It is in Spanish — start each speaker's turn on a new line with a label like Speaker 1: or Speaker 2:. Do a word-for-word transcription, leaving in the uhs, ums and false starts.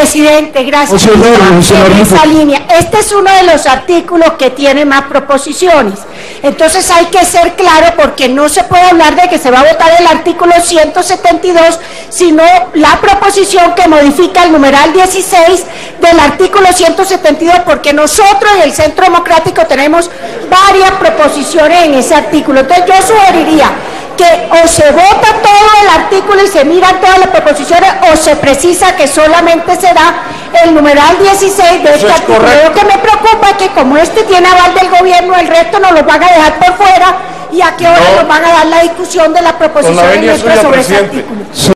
Speaker 1: Presidente, gracias.
Speaker 2: Señor, señor,
Speaker 1: en esa
Speaker 2: señor.
Speaker 1: línea, este es uno de los artículos que tiene más proposiciones. Entonces hay que ser claro, porque no se puede hablar de que se va a votar el artículo ciento setenta y dos, sino la proposición que modifica el numeral dieciséis del artículo ciento setenta y dos, porque nosotros y el Centro Democrático tenemos varias proposiciones en ese artículo. Entonces yo sugeriría que o se vota todo el artículo y se miran todas las proposiciones, o se precisa que solamente será el numeral dieciséis de este artículo. Lo que me preocupa es que como este tiene aval del gobierno, el resto nos lo van a dejar por fuera, y a qué hora
Speaker 3: No.
Speaker 1: nos van a dar la discusión de las proposiciones nuestras sobre ese artículo.